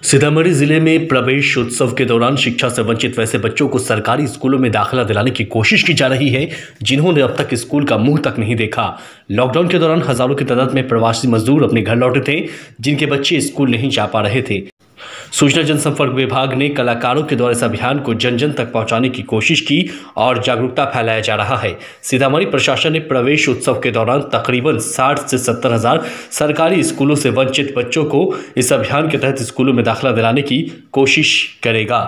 सीतामढ़ी जिले में प्रवेश उत्सव के दौरान शिक्षा से वंचित वैसे बच्चों को सरकारी स्कूलों में दाखिला दिलाने की कोशिश की जा रही है जिन्होंने अब तक स्कूल का मुंह तक नहीं देखा। लॉकडाउन के दौरान हजारों की तादाद में प्रवासी मजदूर अपने घर लौटे थे जिनके बच्चे स्कूल नहीं जा पा रहे थे। सूचना जनसंपर्क विभाग ने कलाकारों के द्वारा इस अभियान को जन जन तक पहुंचाने की कोशिश की और जागरूकता फैलाया जा रहा है। सीतामढ़ी प्रशासन ने प्रवेश उत्सव के दौरान तकरीबन 60 से 70 हजार सरकारी स्कूलों से वंचित बच्चों को इस अभियान के तहत स्कूलों में दाखिला दिलाने की कोशिश करेगा।